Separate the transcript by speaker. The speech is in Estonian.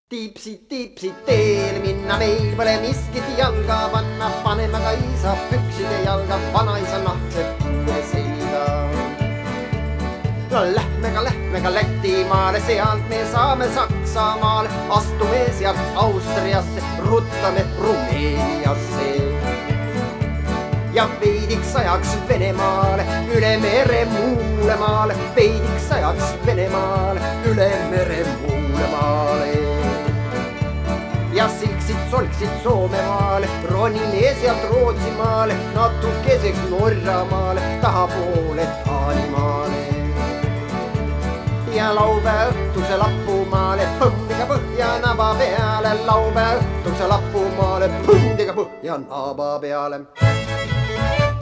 Speaker 1: Tiipsi teel minna meil pole miskit jalga panna, paneme ka isa pükside jalga, vanaisa nahksed selga. No lähme ka Lätimaale, sealt me saame Saksamaale, astume sealt Austriasse, ruttame Rumeeniasse. Ja veidiks ajaks Venemaale, üle mere muule maale, veidiks ajaks Venemaale, üle mere muule maale. Ja silksid, solksid Soomemaale, ronime sealt Rootsimaale, natukeseks Norramaale, tahapoole Taanimaale. Ja laupäeva õhtuse Lapumaale, põmmiga põhja naba peale, laupäeva õhtuse Lapumaale, põmmiga põhja naba peale.